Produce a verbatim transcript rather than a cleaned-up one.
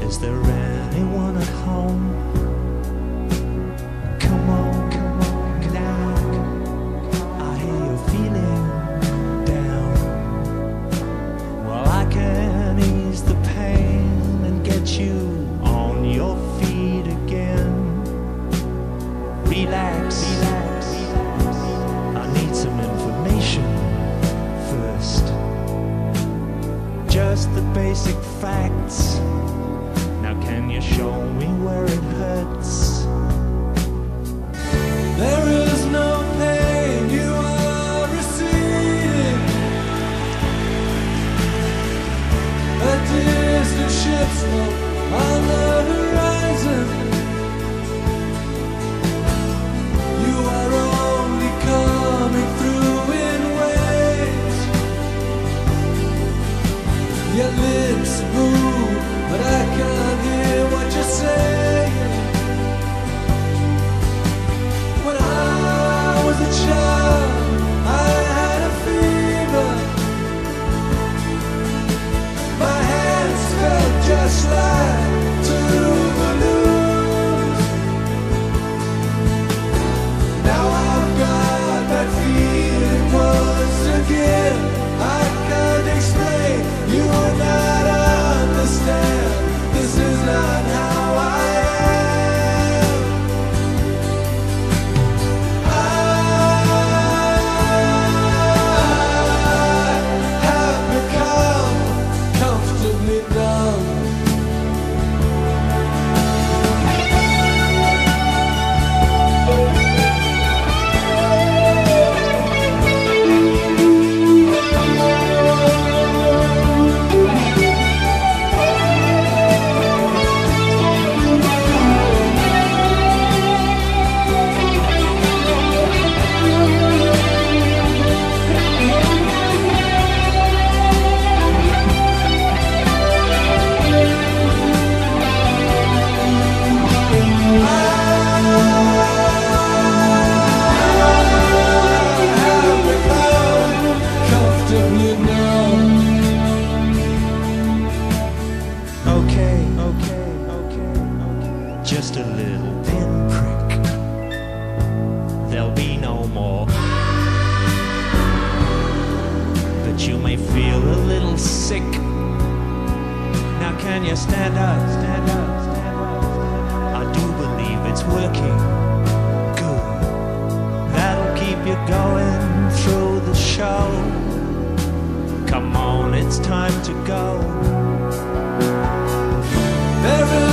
Is there anyone at home? Come on, come on, get out. I hear you're feeling down. Well, I can ease the pain and get you on your feet again. Relax, relax. I need some information first. Just the basic facts. Now can you show me where it hurts? There is no pain, you are receding. A distant ship smoke on the horizon. You are only coming through in waves. Your lips move, but I can't hear what you're saying. When I was a child, I had a fever. My hands felt just like two balloons. Now I've got that feeling once again. I can't explain, you will not understand. This is not how I am. I have become comfortably numb. Okay, okay, okay, okay. Just a little pinprick. There'll be no more. But you may feel a little sick. Now can you stand up, stand up, stand up? I do believe it's working. Good. That'll keep you going through the show. Come on, it's time to go. There is